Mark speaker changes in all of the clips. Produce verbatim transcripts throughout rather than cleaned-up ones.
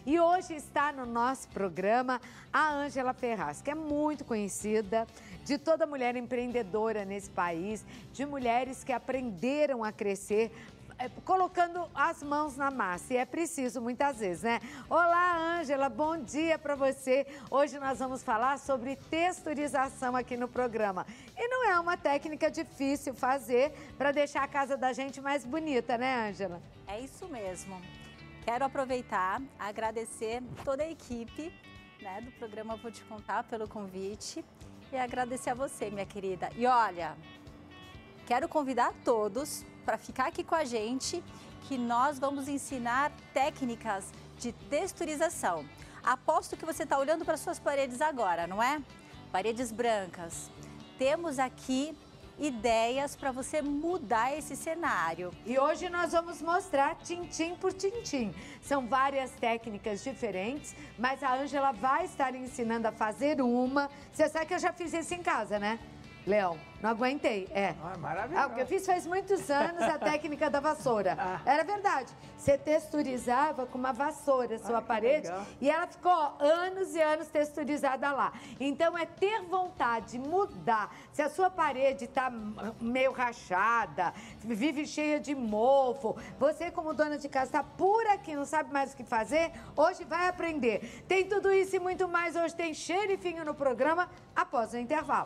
Speaker 1: E hoje está no nosso programa a Ângela Ferraz, que é muito conhecida de toda mulher empreendedora nesse país, de mulheres que aprenderam a crescer colocando as mãos na massa, e é preciso muitas vezes, né? Olá, Ângela, bom dia para você. Hoje nós vamos falar sobre texturização aqui no programa. E não é uma técnica difícil fazer para deixar a casa da gente mais bonita, né, Ângela?
Speaker 2: É isso mesmo. Quero aproveitar, agradecer toda a equipe, né, do programa Vou Te Contar pelo convite e agradecer a você, minha querida. E olha, quero convidar todos para ficar aqui com a gente, que nós vamos ensinar técnicas de texturização. Aposto que você está olhando para suas paredes agora, não é? Paredes brancas. Temos aqui ideias para você mudar esse cenário.
Speaker 1: E hoje nós vamos mostrar tintim por tintim. São várias técnicas diferentes, mas a Ângela vai estar ensinando a fazer uma. Você sabe que eu já fiz isso em casa, né, Leão? Não aguentei, é.
Speaker 3: Ah, maravilhoso.
Speaker 1: Ah, o que eu fiz faz muitos anos, a técnica da vassoura. Ah. Era verdade. Você texturizava com uma vassoura a sua ah, parede e ela ficou anos e anos texturizada lá. Então é ter vontade de mudar. Se a sua parede está meio rachada, vive cheia de mofo, você como dona de casa está por aqui, não sabe mais o que fazer, hoje vai aprender. Tem tudo isso e muito mais. Hoje tem xerifinho no programa após o intervalo.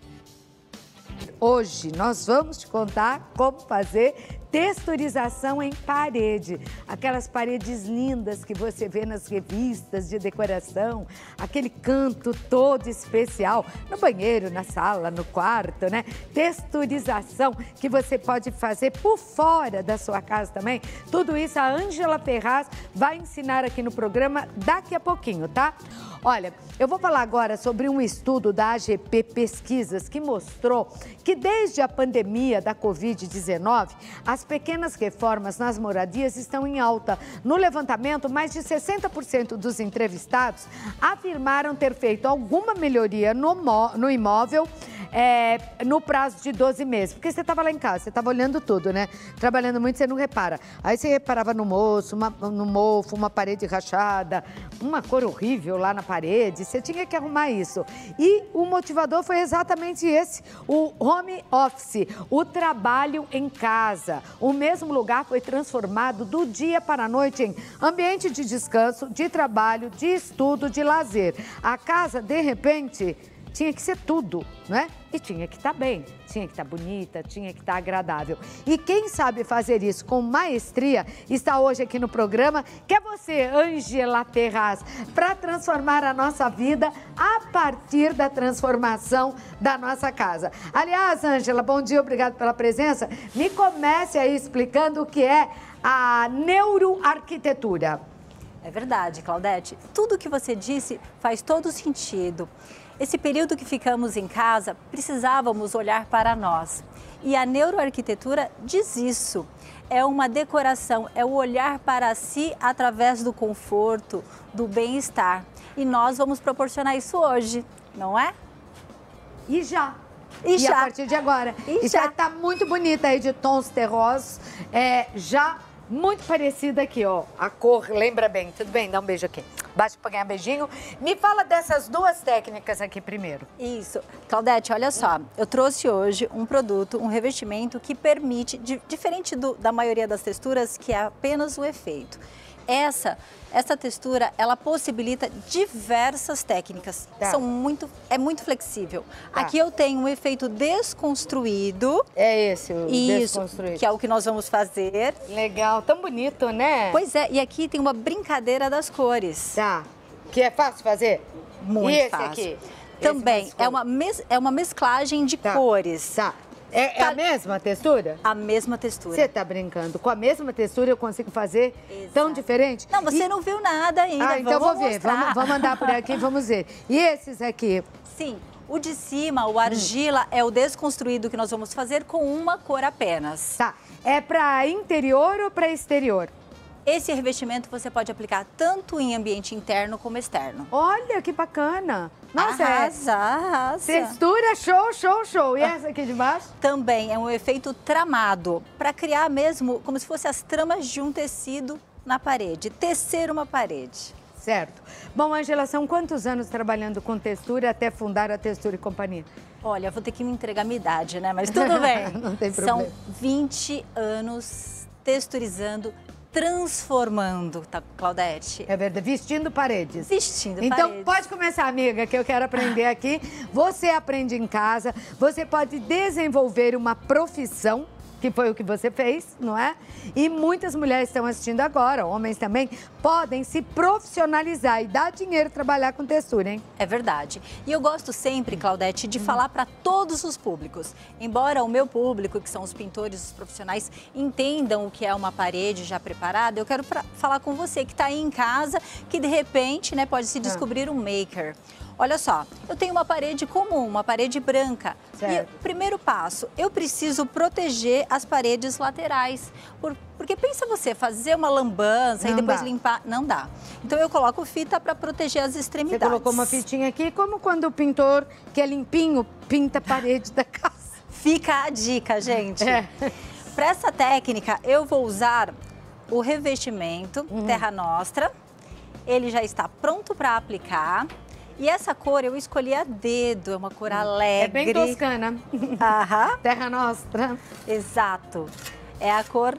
Speaker 1: Hoje nós vamos te contar como fazer texturização em parede. Aquelas paredes lindas que você vê nas revistas de decoração, aquele canto todo especial, no banheiro, na sala, no quarto, né? Texturização que você pode fazer por fora da sua casa também. Tudo isso a Ângela Ferraz vai ensinar aqui no programa daqui a pouquinho, tá? Olha, eu vou falar agora sobre um estudo da A G P Pesquisas que mostrou que desde a pandemia da covid dezenove, as pequenas reformas nas moradias estão em alta. No levantamento, mais de sessenta por cento dos entrevistados afirmaram ter feito alguma melhoria no, no imóvel é, no prazo de doze meses. Porque você estava lá em casa, você estava olhando tudo, né? Trabalhando muito, você não repara. Aí você reparava no moço, uma, no mofo, uma parede rachada, uma cor horrível lá na parede, você tinha que arrumar isso. E o motivador foi exatamente esse, o home office, o trabalho em casa. O mesmo lugar foi transformado do dia para a noite em ambiente de descanso, de trabalho, de estudo, de lazer. A casa, de repente, tinha que ser tudo, não é? E tinha que estar bem, tinha que estar bonita, tinha que estar agradável. E quem sabe fazer isso com maestria está hoje aqui no programa, que é você, Ângela Ferraz, para transformar a nossa vida a partir da transformação da nossa casa. Aliás, Ângela, bom dia, obrigado pela presença. Me comece aí explicando o que é a neuroarquitetura.
Speaker 2: É verdade, Claudete. Tudo que você disse faz todo sentido. Esse período que ficamos em casa, precisávamos olhar para nós. E a neuroarquitetura diz isso. É uma decoração, é o olhar para si através do conforto, do bem-estar. E nós vamos proporcionar isso hoje, não é?
Speaker 1: E já.
Speaker 2: E,
Speaker 1: e
Speaker 2: já.
Speaker 1: a partir de agora.
Speaker 2: E,
Speaker 1: e já está muito bonita aí de tons terrosos. É, já muito parecida aqui, ó. A cor lembra bem. Tudo bem? Dá um beijo aqui. Baixa para ganhar um beijinho. Me fala dessas duas técnicas aqui primeiro.
Speaker 2: Isso. Claudete, olha só. Eu trouxe hoje um produto, um revestimento que permite, diferente do, da maioria das texturas, que é apenas o efeito. Essa, essa textura, ela possibilita diversas técnicas.
Speaker 1: Tá.
Speaker 2: São muito, é muito flexível.
Speaker 1: Tá.
Speaker 2: Aqui eu tenho um efeito desconstruído.
Speaker 1: É esse, o
Speaker 2: Isso,
Speaker 1: desconstruído.
Speaker 2: que é o que nós vamos fazer.
Speaker 1: Legal, tão bonito, né?
Speaker 2: Pois é, e aqui tem uma brincadeira das cores.
Speaker 1: Tá. Que é fácil fazer?
Speaker 2: Muito
Speaker 1: e esse
Speaker 2: fácil.
Speaker 1: aqui?
Speaker 2: Também,
Speaker 1: esse
Speaker 2: é uma, mes, é uma mesclagem de
Speaker 1: tá.
Speaker 2: cores.
Speaker 1: Tá. É,
Speaker 2: tá.
Speaker 1: é a mesma textura?
Speaker 2: A mesma textura.
Speaker 1: Você tá brincando? Com a mesma textura eu consigo fazer
Speaker 2: Exato.
Speaker 1: Tão diferente?
Speaker 2: Não, você
Speaker 1: e...
Speaker 2: não viu nada ainda.
Speaker 1: Ah, então
Speaker 2: vamos
Speaker 1: vou ver.
Speaker 2: mostrar.
Speaker 1: Vamos, vamos andar por aqui e vamos ver. E esses aqui?
Speaker 2: Sim. O de cima, o argila, hum. é o desconstruído que nós vamos fazer com uma cor apenas.
Speaker 1: Tá. É para interior ou para exterior?
Speaker 2: Esse revestimento você pode aplicar tanto em ambiente interno como externo.
Speaker 1: Olha, que bacana. Nossa,
Speaker 2: arrasa,
Speaker 1: é...
Speaker 2: arrasa.
Speaker 1: Textura, show, show, show. E essa aqui de baixo?
Speaker 2: Também é um efeito tramado, para criar mesmo como se fossem as tramas de um tecido na parede, tecer uma parede.
Speaker 1: Certo. Bom, Ângela, são quantos anos trabalhando com textura até fundar a Textura e Companhia?
Speaker 2: Olha, vou ter que me entregar a minha idade, né? Mas tudo bem.
Speaker 1: Não tem problema.
Speaker 2: São vinte anos texturizando, transformando, tá, Claudete?
Speaker 1: É verdade, vestindo paredes.
Speaker 2: Vestindo
Speaker 1: então,
Speaker 2: paredes.
Speaker 1: pode começar, amiga, que eu quero aprender aqui. Você aprende em casa, você pode desenvolver uma profissão, que foi o que você fez, não é? E muitas mulheres estão assistindo agora, homens também, podem se profissionalizar e dar dinheiro trabalhar com textura, hein?
Speaker 2: É verdade. E eu gosto sempre, Claudete, de falar para todos os públicos. Embora o meu público, que são os pintores, os profissionais, entendam o que é uma parede já preparada, eu quero pra, falar com você que está aí em casa, que de repente, né, pode se descobrir um maker. Olha só, eu tenho uma parede comum, uma parede branca.
Speaker 1: Certo.
Speaker 2: E o primeiro passo, eu preciso proteger as paredes laterais. Por, porque pensa você, fazer uma lambança
Speaker 1: Não
Speaker 2: e depois
Speaker 1: dá.
Speaker 2: limpar, não dá. Então eu coloco fita para proteger as
Speaker 1: Você
Speaker 2: extremidades.
Speaker 1: colocou uma fitinha aqui, como quando o pintor, que é limpinho, pinta a parede da casa.
Speaker 2: Fica a dica, gente.
Speaker 1: É.
Speaker 2: Para essa técnica, eu vou usar o revestimento
Speaker 1: Uhum.
Speaker 2: Terra Nostra. Ele já está pronto para aplicar. E essa cor eu escolhi a dedo, é uma cor alegre.
Speaker 1: É bem toscana.
Speaker 2: Aham,
Speaker 1: Terra Nostra.
Speaker 2: exato. É a cor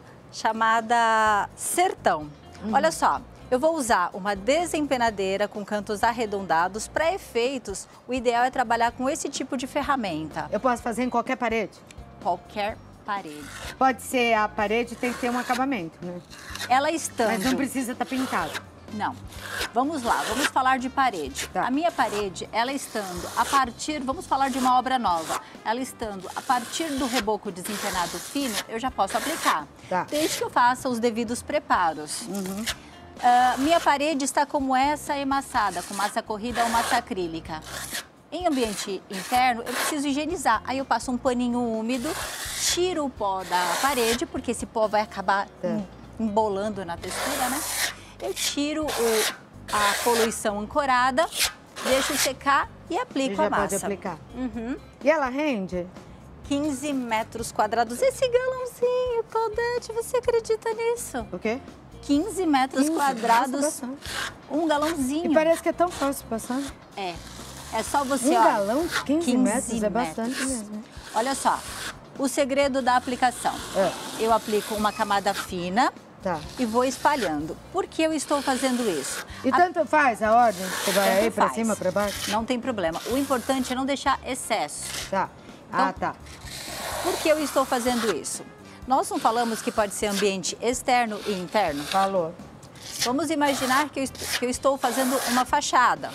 Speaker 2: chamada Sertão.
Speaker 1: Uhum.
Speaker 2: Olha só, eu vou usar uma desempenadeira com cantos arredondados. Para efeitos, o ideal é trabalhar com esse tipo de ferramenta.
Speaker 1: Eu posso fazer em qualquer parede?
Speaker 2: Qualquer parede.
Speaker 1: Pode ser a parede, tem que ter um acabamento, né?
Speaker 2: Ela estando...
Speaker 1: Mas não precisa estar pintado.
Speaker 2: Não. Vamos lá, vamos falar de parede.
Speaker 1: Tá.
Speaker 2: A minha parede, ela estando a partir, vamos falar de uma obra nova, ela estando a partir do reboco desempenado fino, eu já posso aplicar.
Speaker 1: Tá.
Speaker 2: Desde que eu faça os devidos preparos. Uhum. Uh, minha parede está como essa, emassada, com massa corrida ou massa acrílica. Em ambiente interno, eu preciso higienizar. Aí eu passo um paninho úmido, tiro o pó da parede, porque esse pó vai acabar
Speaker 1: Tá.
Speaker 2: embolando na textura, né? Eu tiro o, a poluição ancorada, deixo secar e aplico
Speaker 1: E já
Speaker 2: a massa.
Speaker 1: pode aplicar.
Speaker 2: Uhum.
Speaker 1: E ela rende?
Speaker 2: quinze metros quadrados. Esse galãozinho, Claudete, você acredita nisso?
Speaker 1: O quê?
Speaker 2: quinze metros
Speaker 1: quinze,
Speaker 2: quadrados,
Speaker 1: nossa, bastante.
Speaker 2: um galãozinho.
Speaker 1: E parece que é tão fácil passar.
Speaker 2: É, é só você,
Speaker 1: Um
Speaker 2: ó,
Speaker 1: galão, quinze,
Speaker 2: quinze
Speaker 1: metros, é bastante
Speaker 2: metros.
Speaker 1: mesmo.
Speaker 2: Olha só, o segredo da aplicação.
Speaker 1: É.
Speaker 2: Eu aplico uma camada fina
Speaker 1: Tá.
Speaker 2: e vou espalhando. Por que eu estou fazendo isso?
Speaker 1: E
Speaker 2: A-
Speaker 1: tanto faz a ordem? Você vai
Speaker 2: Tanto
Speaker 1: aí pra
Speaker 2: faz.
Speaker 1: cima, pra baixo?
Speaker 2: Não tem problema. O importante é não deixar excesso.
Speaker 1: Tá.
Speaker 2: Então-
Speaker 1: Ah, tá.
Speaker 2: Por que eu estou fazendo isso? Nós não falamos que pode ser ambiente externo e interno?
Speaker 1: Falou.
Speaker 2: Vamos imaginar que eu, est- que eu estou fazendo uma fachada.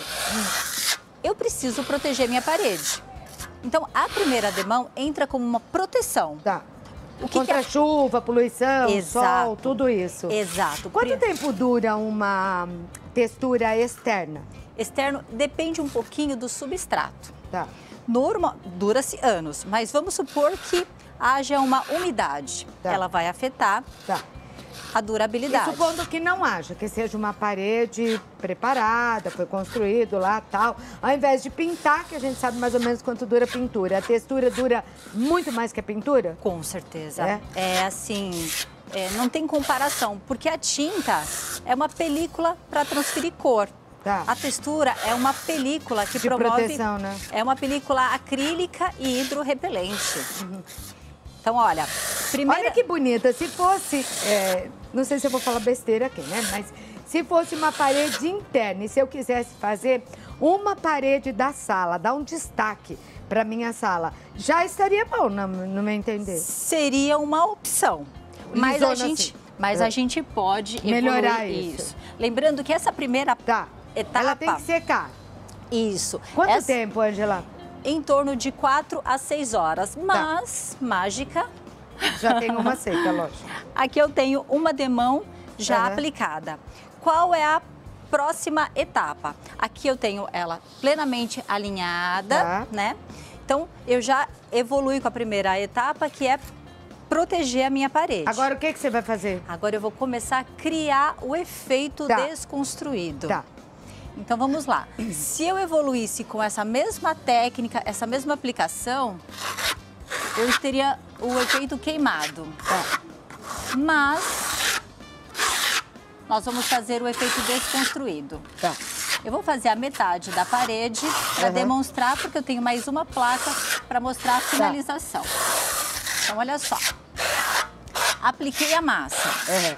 Speaker 2: Eu preciso proteger minha parede. Então, a primeira demão entra como uma proteção.
Speaker 1: Tá.
Speaker 2: O que
Speaker 1: Contra
Speaker 2: que é-
Speaker 1: chuva, poluição,
Speaker 2: Exato.
Speaker 1: sol, tudo isso.
Speaker 2: Exato.
Speaker 1: Quanto
Speaker 2: Pri-
Speaker 1: tempo dura uma textura externa?
Speaker 2: Externo depende um pouquinho do substrato.
Speaker 1: Tá.
Speaker 2: Normal, dura-se anos, mas vamos supor que haja uma umidade.
Speaker 1: Tá.
Speaker 2: Ela vai afetar
Speaker 1: Tá.
Speaker 2: a
Speaker 1: E
Speaker 2: durabilidade.
Speaker 1: supondo que não haja, que seja uma parede preparada, foi construído lá, tal. Ao invés de pintar, que a gente sabe mais ou menos quanto dura a pintura, a textura dura muito mais que a pintura?
Speaker 2: Com certeza.
Speaker 1: É?
Speaker 2: É, assim, é, não tem comparação, porque a tinta é uma película para transferir cor.
Speaker 1: Tá.
Speaker 2: A textura é uma película que
Speaker 1: De
Speaker 2: promove...
Speaker 1: proteção, né?
Speaker 2: É uma película acrílica e hidrorrepelente. Então, olha, primeira...
Speaker 1: Olha que bonita. Se fosse, é, não sei se eu vou falar besteira aqui, né? Mas se fosse uma parede interna e se eu quisesse fazer uma parede da sala, dar um destaque para minha sala, já estaria bom, no, no meu entender.
Speaker 2: Seria uma opção. Mas a
Speaker 1: Lisona
Speaker 2: gente,
Speaker 1: assim.
Speaker 2: mas a gente pode
Speaker 1: Melhorar
Speaker 2: evoluir
Speaker 1: isso.
Speaker 2: Lembrando que essa primeira
Speaker 1: Tá.
Speaker 2: etapa...
Speaker 1: Ela tem que secar.
Speaker 2: Isso.
Speaker 1: Quanto
Speaker 2: Essa-
Speaker 1: tempo, Angela?
Speaker 2: Em torno de quatro a seis horas. Mas, mágica,
Speaker 1: Já tem uma seca, lógico.
Speaker 2: aqui eu tenho uma demão já
Speaker 1: Aham.
Speaker 2: aplicada. Qual é a próxima etapa? Aqui eu tenho ela plenamente alinhada,
Speaker 1: Tá.
Speaker 2: né? Então, eu já evolui com a primeira etapa, que é proteger a minha parede.
Speaker 1: Agora, o que, que você vai fazer?
Speaker 2: Agora eu vou começar a criar o efeito
Speaker 1: Tá.
Speaker 2: desconstruído.
Speaker 1: Tá.
Speaker 2: Então vamos lá. Se eu evoluísse com essa mesma técnica, essa mesma aplicação, eu teria o efeito queimado.
Speaker 1: Tá.
Speaker 2: Mas nós vamos fazer o efeito desconstruído.
Speaker 1: Tá.
Speaker 2: Eu vou fazer a metade da parede para
Speaker 1: Uhum.
Speaker 2: demonstrar, porque eu tenho mais uma placa para mostrar a finalização. Tá. Então, olha só. Apliquei a massa.
Speaker 1: Uhum.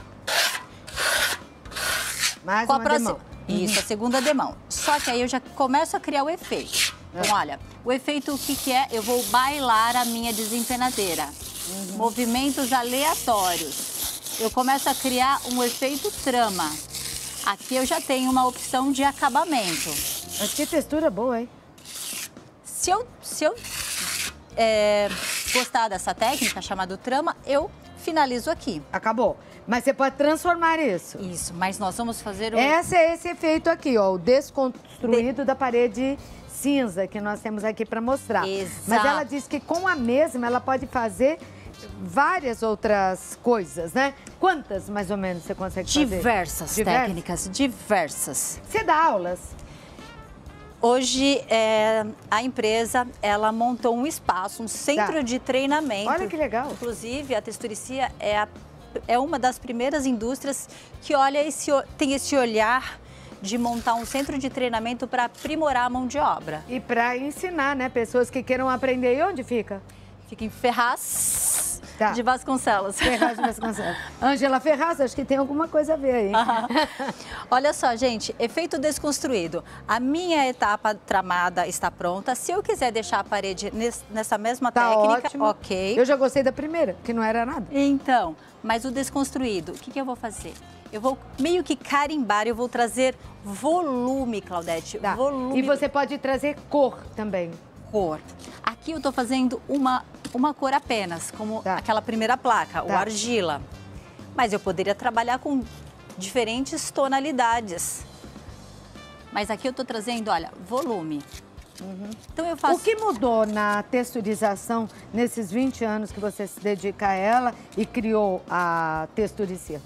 Speaker 1: Mais
Speaker 2: Qual
Speaker 1: uma
Speaker 2: a próxima?
Speaker 1: demão.
Speaker 2: Isso, a segunda demão. Só que aí eu já começo a criar o efeito. Então, olha, o efeito o que, que é? Eu vou bailar a minha desempenadeira. Uhum. Movimentos aleatórios. Eu começo a criar um efeito trama. Aqui eu já tenho uma opção de acabamento.
Speaker 1: Mas que textura boa, hein?
Speaker 2: Se eu, se eu é, gostar dessa técnica chamada trama, eu finalizo aqui.
Speaker 1: Acabou. Mas você pode transformar isso.
Speaker 2: Isso, mas nós vamos fazer o...
Speaker 1: Esse é esse efeito aqui, ó, o desconstruído de... da parede cinza que nós temos aqui para mostrar.
Speaker 2: Exato.
Speaker 1: Mas ela diz que com a mesma ela pode fazer várias outras coisas, né? Quantas, mais ou menos, você consegue fazer?
Speaker 2: Diversas, diversas técnicas, diversas.
Speaker 1: Você dá aulas?
Speaker 2: Hoje, é, a empresa, ela montou um espaço, um centro
Speaker 1: Tá.
Speaker 2: de treinamento.
Speaker 1: Olha que legal.
Speaker 2: Inclusive, a Texturicia é, a, é uma das primeiras indústrias que olha esse, tem esse olhar de montar um centro de treinamento para aprimorar a mão de obra.
Speaker 1: E para ensinar, né? Pessoas que queiram aprender. E onde fica?
Speaker 2: Fica em Ferraz
Speaker 1: Tá.
Speaker 2: de Vasconcelos.
Speaker 1: Ferraz de Vasconcelos. Ângela Ferraz, acho que tem alguma coisa a ver aí.
Speaker 2: Uhum. Olha só, gente, efeito desconstruído. A minha etapa tramada está pronta. Se eu quiser deixar a parede nessa mesma
Speaker 1: Tá
Speaker 2: técnica,
Speaker 1: ótimo.
Speaker 2: ok.
Speaker 1: Eu já gostei da primeira, que não era nada.
Speaker 2: Então, mas o desconstruído, o que, que eu vou fazer? Eu vou meio que carimbar, eu vou trazer volume, Claudete.
Speaker 1: Tá.
Speaker 2: Volume.
Speaker 1: E você pode trazer cor também.
Speaker 2: Cor. Aqui eu estou fazendo uma, uma cor apenas, como
Speaker 1: Tá.
Speaker 2: aquela primeira placa, o
Speaker 1: Tá.
Speaker 2: argila. Mas eu poderia trabalhar com diferentes tonalidades. Mas aqui eu estou trazendo, olha, volume. Uhum. Então eu faço...
Speaker 1: O que mudou na texturização nesses vinte anos que você se dedica a ela e criou a Texturicia?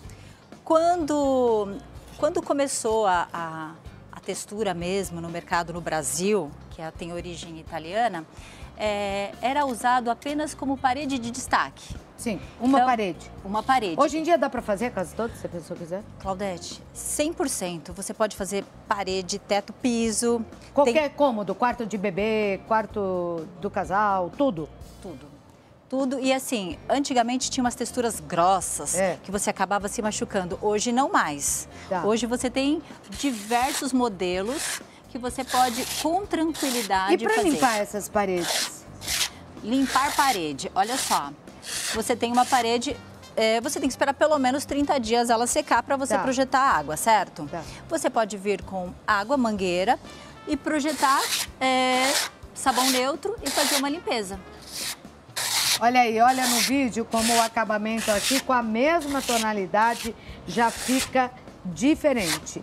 Speaker 2: Quando, quando começou a, a, a textura mesmo no mercado no Brasil, que é, tem origem italiana, é, era usado apenas como parede de destaque.
Speaker 1: Sim, uma
Speaker 2: Então,
Speaker 1: parede.
Speaker 2: Uma parede.
Speaker 1: Hoje em dia dá para fazer a casa toda, se a pessoa quiser?
Speaker 2: Claudete, cem por cento. Você pode fazer parede, teto, piso.
Speaker 1: Qualquer
Speaker 2: tem
Speaker 1: cômodo, quarto de bebê, quarto do casal, tudo.
Speaker 2: tudo. Tudo. E assim, antigamente tinha umas texturas grossas,
Speaker 1: É.
Speaker 2: que você acabava se machucando. Hoje não mais.
Speaker 1: Tá.
Speaker 2: Hoje você tem diversos modelos que você pode, com tranquilidade,
Speaker 1: E para
Speaker 2: fazer.
Speaker 1: limpar essas paredes?
Speaker 2: Limpar parede. Olha só, você tem uma parede... é, você tem que esperar pelo menos trinta dias ela secar para você
Speaker 1: Tá.
Speaker 2: projetar a água, certo?
Speaker 1: Tá.
Speaker 2: Você pode vir com água, mangueira e projetar é, sabão neutro e fazer uma limpeza.
Speaker 1: Olha aí, olha no vídeo como o acabamento aqui com a mesma tonalidade já fica diferente.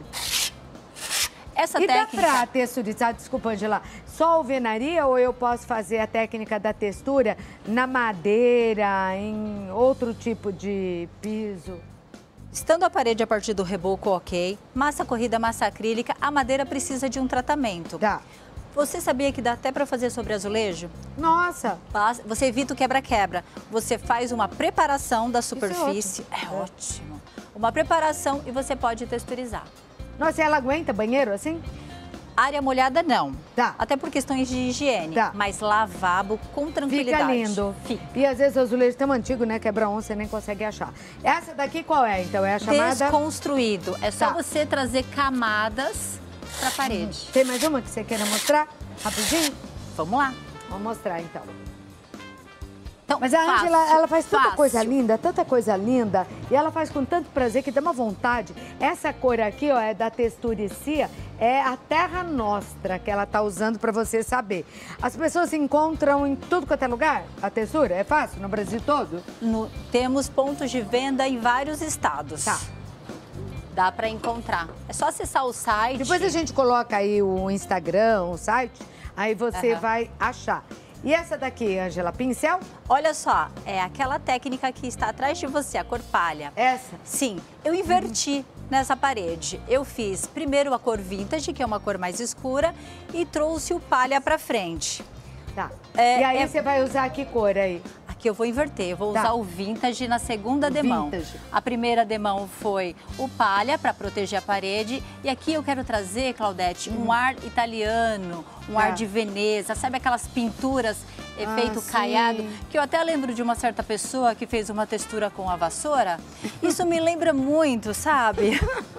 Speaker 2: Essa
Speaker 1: E dá
Speaker 2: técnica...
Speaker 1: pra texturizar, desculpa, Angela, só alvenaria ou eu posso fazer a técnica da textura na madeira, em outro tipo de piso?
Speaker 2: Estando a parede a partir do reboco, ok. Massa corrida, massa acrílica, a madeira precisa de um tratamento.
Speaker 1: Tá.
Speaker 2: Você sabia que dá até para fazer sobre azulejo?
Speaker 1: Nossa,
Speaker 2: Passa- Você evita o quebra-quebra. Você faz uma preparação da superfície.
Speaker 1: ótimo.
Speaker 2: É ótimo. Uma preparação e você pode texturizar.
Speaker 1: nossa, e ela aguenta banheiro assim?
Speaker 2: Área molhada, não.
Speaker 1: Tá.
Speaker 2: Até por questões de higiene.
Speaker 1: Tá.
Speaker 2: Mas lavabo com tranquilidade.
Speaker 1: Fica lindo.
Speaker 2: Fica.
Speaker 1: E às vezes o azulejo tão antigo, né? Quebra um, você nem consegue achar. Essa daqui qual é, então? É a chamada...
Speaker 2: Desconstruído. É só
Speaker 1: Tá.
Speaker 2: você trazer camadas para a parede.
Speaker 1: Tem mais uma que você queira mostrar? Rapidinho?
Speaker 2: Vamos lá.
Speaker 1: Vamos mostrar, então.
Speaker 2: Então,
Speaker 1: Mas a
Speaker 2: fácil,
Speaker 1: Ângela, ela faz tanta
Speaker 2: fácil.
Speaker 1: coisa linda, tanta coisa linda, e ela faz com tanto prazer que dá uma vontade. Essa cor aqui, ó, é da Texturicia, é a Terra Nostra que ela tá usando para você saber. As pessoas encontram em tudo quanto é lugar a textura? É fácil? No Brasil todo?
Speaker 2: No- temos pontos de venda em vários estados.
Speaker 1: Tá.
Speaker 2: Dá para encontrar. É só acessar o site.
Speaker 1: Depois a gente coloca aí o Instagram, o site, aí você
Speaker 2: Aham.
Speaker 1: vai achar. E essa daqui, Ângela, pincel?
Speaker 2: Olha só, é aquela técnica que está atrás de você, a cor palha.
Speaker 1: Essa?
Speaker 2: Sim, eu inverti nessa parede. Eu fiz primeiro a cor vintage, que é uma cor mais escura, e trouxe o palha para frente.
Speaker 1: Tá.
Speaker 2: É,
Speaker 1: e aí
Speaker 2: é-
Speaker 1: você vai usar que cor aí?
Speaker 2: Aqui que eu vou inverter. Eu vou
Speaker 1: Tá.
Speaker 2: usar o vintage na segunda demão.
Speaker 1: Vintage.
Speaker 2: A primeira demão foi o palha, para proteger a parede. E aqui eu quero trazer, Claudete, um ar italiano, um
Speaker 1: Tá.
Speaker 2: ar de Veneza. Sabe aquelas pinturas, efeito
Speaker 1: sim.
Speaker 2: caiado? Que eu até lembro de uma certa pessoa que fez uma textura com a vassoura. Isso me lembra muito, sabe?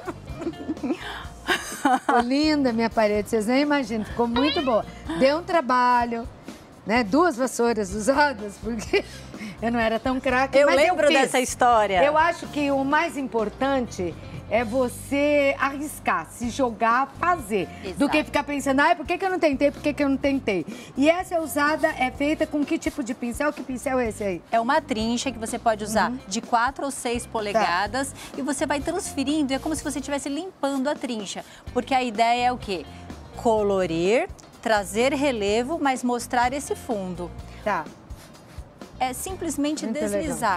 Speaker 1: Ficou linda minha parede, vocês nem imaginam, ficou muito boa. Deu um trabalho, né? Duas vassouras usadas, porque eu não era tão craque,
Speaker 2: Eu
Speaker 1: mas
Speaker 2: lembro
Speaker 1: eu fiz.
Speaker 2: dessa história.
Speaker 1: Eu acho que o mais importante é você arriscar, se jogar, fazer.
Speaker 2: Exato.
Speaker 1: Do que ficar pensando, ai, por que, que eu não tentei, por que, que eu não tentei? E essa usada é feita com que tipo de pincel? Que pincel é esse aí?
Speaker 2: É uma trincha que você pode usar
Speaker 1: Uhum.
Speaker 2: de quatro ou seis polegadas e você vai transferindo, é como se você estivesse limpando a trincha. Porque a ideia é o quê? Colorir, trazer relevo, mas mostrar esse fundo.
Speaker 1: Tá.
Speaker 2: É simplesmente
Speaker 1: Muito
Speaker 2: deslizar.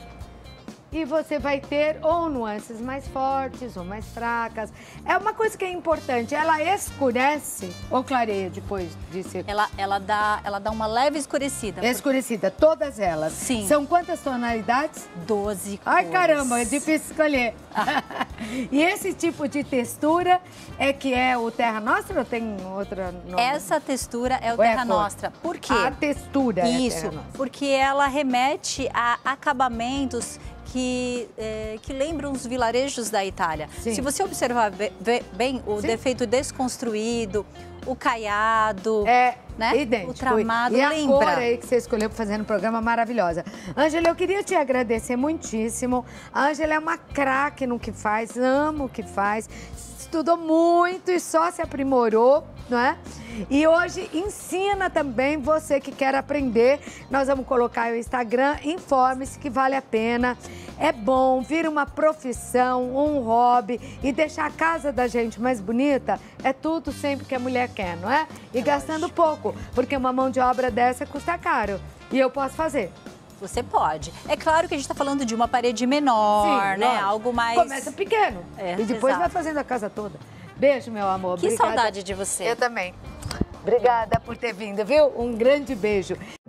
Speaker 1: E você vai ter ou nuances mais fortes ou mais fracas. É uma coisa que é importante, ela escurece ou clareia depois de ser
Speaker 2: Ela, ela, dá, ela dá uma leve escurecida.
Speaker 1: escurecida, todas elas.
Speaker 2: Sim.
Speaker 1: São quantas tonalidades?
Speaker 2: doze
Speaker 1: Ai,
Speaker 2: cores.
Speaker 1: caramba, é difícil escolher. E esse tipo de textura é que é o Terra Nostra ou tem outra nome?
Speaker 2: Essa textura é o
Speaker 1: Ou é a
Speaker 2: Terra
Speaker 1: cor?
Speaker 2: Nostra. Por quê?
Speaker 1: A textura é
Speaker 2: Isso,
Speaker 1: Terra Nostra.
Speaker 2: porque ela remete a acabamentos que, eh, que lembram os vilarejos da Itália.
Speaker 1: Sim.
Speaker 2: Se você observar be- be- bem o
Speaker 1: Sim.
Speaker 2: defeito desconstruído, o caiado,
Speaker 1: É
Speaker 2: né?
Speaker 1: idêntico.
Speaker 2: O tramado
Speaker 1: e a
Speaker 2: lembra.
Speaker 1: cor aí que você escolheu para fazer no programa maravilhosa. Ângela, eu queria te agradecer muitíssimo. A Ângela é uma craque no que faz, amo o que faz. Estudou muito e só se aprimorou, não é? E hoje ensina também você que quer aprender. Nós vamos colocar o Instagram, informe-se que vale a pena. É bom, vira uma profissão, um hobby e deixar a casa da gente mais bonita é tudo sempre que a mulher quer, não é? E gastando pouco, porque uma mão de obra dessa custa caro. E eu posso fazer.
Speaker 2: Você pode. É claro que a gente está falando de uma parede menor,
Speaker 1: Sim,
Speaker 2: né?
Speaker 1: lógico.
Speaker 2: Algo mais...
Speaker 1: Começa pequeno
Speaker 2: É,
Speaker 1: e depois
Speaker 2: exato.
Speaker 1: vai fazendo a casa toda. Beijo, meu amor.
Speaker 2: Que
Speaker 1: Obrigada.
Speaker 2: saudade de você.
Speaker 1: Eu também. Obrigada por ter vindo, viu? Um grande beijo.